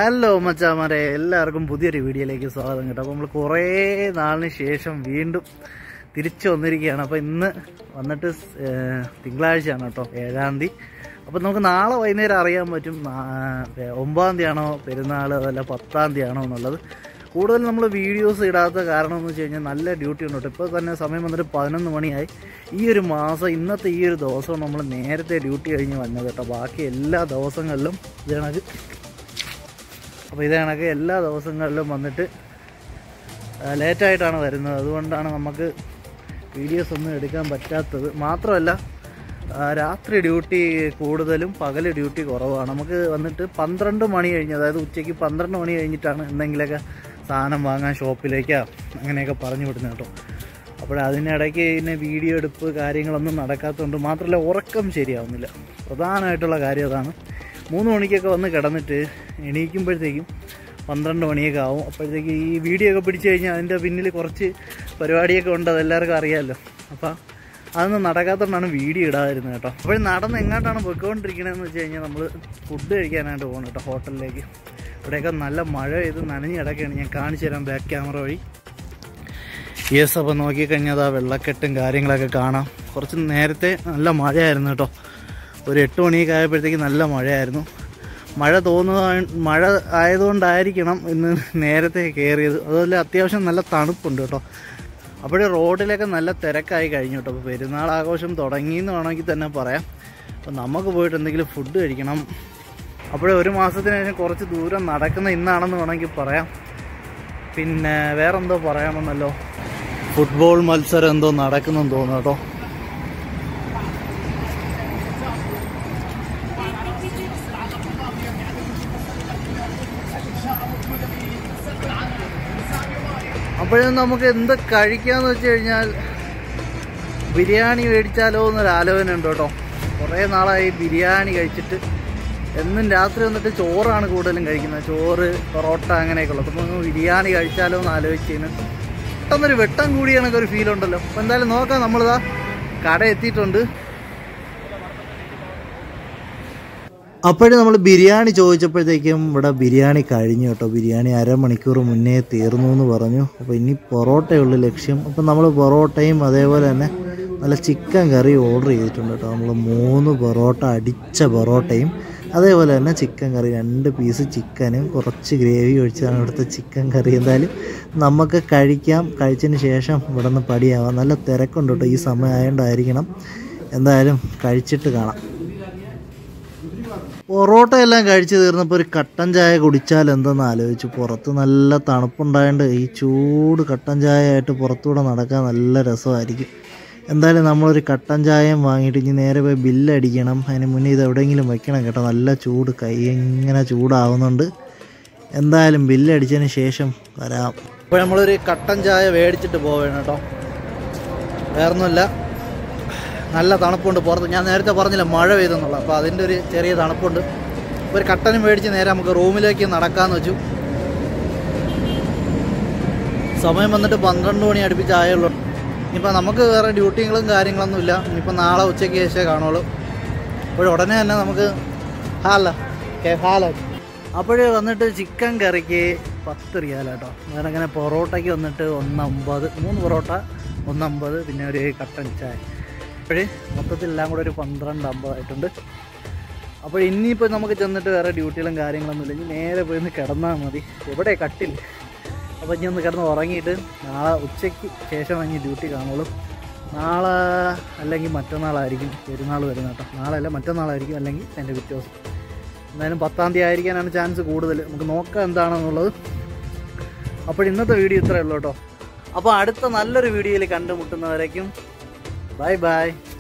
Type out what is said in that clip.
Hello മച്ചാമാരെ, എല്ലാവർക്കും പുതിയൊരു വീഡിയോയിലേക്ക് സ്വാഗതം കേട്ടോ. അപ്പോൾ നമ്മൾ കുറേ നാളിന് ശേഷം വീണ്ടും തിരിച്ചു വന്നിരിക്കുകയാണ്. അപ്പോൾ ഇന്ന് വന്നിട്ട് തിങ്കളാഴ്ചയാണ് കേട്ടോ, 7-ാം തീയതി. അപ്പോൾ നമുക്ക് നാളെ വൈകുന്നേരം അറിയാൻ പറ്റും 9-ാം തീയതി ആണോ പെരുന്നാൾ, അതല്ല 10-ാം തീയതി ആണോ എന്നുള്ളത്. കൂടുതൽ നമ്മൾ വീഡിയോസ് ഇടാത്ത കാരണം എന്ന് വെച്ച് കഴിഞ്ഞാൽ നല്ല ഡ്യൂട്ടി ഉണ്ട് കേട്ടോ. ഇപ്പോൾ തന്നെ സമയം വന്നിട്ട് 11 മണിയായി. ഈ ഒരു മാസം ഇന്നത്തെ ഈ ഒരു ദിവസവും നമ്മൾ നേരത്തെ ഡ്യൂട്ടി കഴിഞ്ഞ് വന്നത് കേട്ടോ. ബാക്കി എല്ലാ ദിവസങ്ങളിലും ഇതേ കണക്ക് എല്ലാ ദിവസങ്ങളിലും വന്നിട്ട് ലേറ്റായിട്ടാണ് വരുന്നത്. അതുകൊണ്ടാണ് നമുക്ക് വീഡിയോസ് ഒന്നും എടുക്കാൻ പറ്റാത്തത്. മാത്രമല്ല രാത്രി ഡ്യൂട്ടി കൂടുതലും പകൽ ഡ്യൂട്ടി കുറവാണ്. നമുക്ക് വന്നിട്ട് 12 മണി കഴിഞ്ഞ്, അതായത് ഉച്ചയ്ക്ക് 12 മണി കഴിഞ്ഞിട്ടാണ് എന്തെങ്കിലുമൊക്കെ സാധനം വാങ്ങാൻ ഷോപ്പിലേക്കോ അങ്ങനെയൊക്കെ പറഞ്ഞു വിടുന്നത് കേട്ടോ. അപ്പോൾ അതിനിടയ്ക്ക് പിന്നെ വീഡിയോ എടുപ്പ് കാര്യങ്ങളൊന്നും നടക്കാത്തതുകൊണ്ട്, മാത്രമല്ല ഉറക്കം ശരിയാവുന്നില്ല. പ്രധാനമായിട്ടുള്ള കാര്യം അതാണ്. 3 മണിക്കൊക്കെ വന്ന് കിടന്നിട്ട് എണീക്കുമ്പോഴത്തേക്കും 12 മണിയൊക്കെ ആവും. അപ്പോഴത്തേക്ക് ഈ വീഡിയോ ഒക്കെ പിടിച്ചു കഴിഞ്ഞാൽ അതിൻ്റെ പിന്നിൽ കുറച്ച് പരിപാടിയൊക്കെ ഉണ്ട്, അതെല്ലാവർക്കും അറിയാമല്ലോ. അപ്പോൾ അതൊന്നും നടക്കാത്തതുകൊണ്ടാണ് വീഡിയോ ഇടാതിരുന്നത് കേട്ടോ. അപ്പോൾ നടന്ന് എങ്ങോട്ടാണ് പോയിക്കൊണ്ടിരിക്കണമെന്ന് വെച്ച് കഴിഞ്ഞാൽ നമ്മൾ ഫുഡ് കഴിക്കാനായിട്ട് പോകണം കേട്ടോ, ഹോട്ടലിലേക്ക്. ഇവിടെയൊക്കെ നല്ല മഴ പെയ്ത് നനഞ്ഞ് കിടക്കുകയാണ്. ഞാൻ കാണിച്ചു തരാം ബാക്ക് ക്യാമറ വഴി. യെസ്, അപ്പോൾ നോക്കിക്കഴിഞ്ഞാൽ ആ വെള്ളക്കെട്ടും കാര്യങ്ങളൊക്കെ കാണാം. കുറച്ച് നേരത്തെ നല്ല മഴയായിരുന്നു കേട്ടോ. ഒരു 8 മണിയൊക്കെ ആയപ്പോഴത്തേക്ക് നല്ല മഴയായിരുന്നു. മഴ ആയതുകൊണ്ടായിരിക്കണം ഇന്ന് നേരത്തെ കയറിയത്. അതുപോലെ അത്യാവശ്യം നല്ല തണുപ്പുണ്ട് കേട്ടോ. അപ്പോഴേ റോഡിലൊക്കെ നല്ല തിരക്കായി കഴിഞ്ഞു കേട്ടോ. അപ്പോൾ പെരുന്നാൾ ആഘോഷം തുടങ്ങിയെന്ന് വേണമെങ്കിൽ തന്നെ പറയാം. അപ്പോൾ നമുക്ക് പോയിട്ട് എന്തെങ്കിലും ഫുഡ് കഴിക്കണം. അപ്പോഴേ ഒരു മാസത്തിന് ശേഷം കുറച്ച് ദൂരം നടക്കുന്ന ഇന്നാണെന്ന് വേണമെങ്കിൽ പറയാം. പിന്നെ വേറെന്തോ പറയാമെന്നല്ലോ, ഫുട്ബോൾ മത്സരം എന്തോ നടക്കുന്നെന്ന് തോന്നുന്നു കേട്ടോ. അപ്പോഴും നമുക്ക് എന്ത് കഴിക്കാമെന്ന് വെച്ച് കഴിഞ്ഞാൽ ബിരിയാണി മേടിച്ചാലോ എന്നൊരു ആലോചന ഉണ്ട് കേട്ടോ. കുറേ നാളായി ബിരിയാണി കഴിച്ചിട്ട്. എന്നും രാത്രി വന്നിട്ട് ചോറാണ് കൂടുതലും കഴിക്കുന്നത്, ചോറ്, പൊറോട്ട അങ്ങനെയൊക്കെ ഉള്ളത്. അപ്പോൾ ബിരിയാണി കഴിച്ചാലോ എന്ന് ആലോചിച്ചതിന് പെട്ടെന്നൊരു വെട്ടം കൂടിയാണൊക്കെ ഒരു ഫീൽ ഉണ്ടല്ലോ. അപ്പോൾ എന്തായാലും നോക്കാം. നമ്മളിതാ കട എത്തിയിട്ടുണ്ട്. അപ്പോഴും നമ്മൾ ബിരിയാണി ചോദിച്ചപ്പോഴത്തേക്കും ഇവിടെ ബിരിയാണി കഴിഞ്ഞു കേട്ടോ. ബിരിയാണി അരമണിക്കൂർ മുന്നേ തീർന്നു എന്ന് പറഞ്ഞു. അപ്പോൾ ഇനി പൊറോട്ടയുള്ള ലക്ഷ്യം. അപ്പം നമ്മൾ പൊറോട്ടയും അതേപോലെ തന്നെ നല്ല ചിക്കൻ കറി ഓർഡർ ചെയ്തിട്ടുണ്ട് കേട്ടോ. നമ്മൾ 3 പൊറോട്ട, അടിച്ച പൊറോട്ടയും അതേപോലെ തന്നെ ചിക്കൻ കറി, 2 പീസ് ചിക്കനും കുറച്ച് ഗ്രേവി ഒഴിച്ചാണ് ഇവിടുത്തെ ചിക്കൻ കറി. എന്തായാലും നമുക്ക് കഴിക്കാം. കഴിച്ചതിന് ശേഷം ഇവിടെ നിന്ന് പടിയാവാം. നല്ല തിരക്കുണ്ട് കേട്ടോ, ഈ സമയം ആയതുകൊണ്ടായിരിക്കണം. എന്തായാലും കഴിച്ചിട്ട് കാണാം. പൊറോട്ട എല്ലാം കഴിച്ച് തീർന്നപ്പോൾ ഒരു കട്ടൻ ചായ കുടിച്ചാൽ എന്തെന്ന് ആലോചിച്ചു. പുറത്ത് നല്ല തണുപ്പുണ്ടായതുകൊണ്ട് ഈ ചൂട് കട്ടൻ ചായ ആയിട്ട് പുറത്തൂടെ നടക്കാൻ നല്ല രസമായിരിക്കും. എന്തായാലും നമ്മളൊരു കട്ടൻ ചായയും വാങ്ങിയിട്ട് ഇനി നേരെ പോയി ബില്ലടിക്കണം. അതിന് മുന്നേ ഇത് എവിടെയെങ്കിലും വെക്കണം കേട്ടോ. നല്ല ചൂട്, കൈ ഇങ്ങനെ ചൂടാവുന്നുണ്ട്. എന്തായാലും ബില്ലടിച്ചതിന് ശേഷം വരാം. അപ്പോൾ നമ്മളൊരു കട്ടൻ ചായ മേടിച്ചിട്ട് പോവുകയാണ് കേട്ടോ. വേറൊന്നുമില്ല, നല്ല തണുപ്പുണ്ട് പുറത്ത്. ഞാൻ നേരത്തെ പറഞ്ഞില്ല മഴ പെയ്തെന്നുള്ളത്, അപ്പോൾ അതിൻ്റെ ഒരു ചെറിയ തണുപ്പുണ്ട്. ഒരു കട്ടനും മേടിച്ച് നേരെ നമുക്ക് റൂമിലേക്ക് നടക്കാമെന്ന് വെച്ചു. സമയം വന്നിട്ട് 12 മണി അടുപ്പിച്ചായുള്ളൂ. ഇനിയിപ്പോൾ നമുക്ക് വേറെ ഡ്യൂട്ടികളും കാര്യങ്ങളൊന്നും ഇല്ല. ഇനിയിപ്പോൾ നാളെ ഉച്ചയ്ക്ക് ശേഷമേ കാണുള്ളൂ. അപ്പോൾ ഉടനെ തന്നെ നമുക്ക് ഹാല. അപ്പോഴേ വന്നിട്ട് ചിക്കൻ കറിക്ക് 10 റിയാൽ കേട്ടോ. അങ്ങനെ പൊറോട്ടയ്ക്ക് വന്നിട്ട് 1.50, 3 പൊറോട്ട 1.50, പിന്നെ ഒരു കട്ടൻ ചായ. അപ്പോഴേ മൊത്തത്തിലെല്ലാം കൂടെ ഒരു 12.50 ആയിട്ടുണ്ട്. അപ്പോൾ ഇനിയിപ്പോൾ നമുക്ക് ചെന്നിട്ട് വേറെ ഡ്യൂട്ടികളും കാര്യങ്ങളൊന്നും ഇല്ല. ഇനി നേരെ പോയി കിടന്നാൽ മതി. എവിടെ കട്ടില്ല. അപ്പോൾ ഇനി ഒന്ന് കിടന്ന് ഉറങ്ങിയിട്ട് നാളെ ഉച്ചയ്ക്ക് ശേഷം ഇനി ഡ്യൂട്ടി കാണുള്ളൂ. നാളെ അല്ലെങ്കിൽ മറ്റന്നാളായിരിക്കും പെരുന്നാൾ വരുന്നത് കേട്ടോ. നാളെ അല്ല മറ്റന്നാളായിരിക്കും, അല്ലെങ്കിൽ എൻ്റെ പിറ്റേ ദിവസം. എന്തായാലും 10-ാം തീയതി ആയിരിക്കാനാണ് ചാൻസ് കൂടുതൽ. നമുക്ക് നോക്കാം എന്താണെന്നുള്ളത്. അപ്പോൾ ഇന്നത്തെ വീഡിയോ ഇത്രയേ ഉള്ളൂ കേട്ടോ. അപ്പോൾ അടുത്ത നല്ലൊരു വീഡിയോയിൽ കണ്ടുമുട്ടുന്നവരേക്കും ബൈ ബൈ.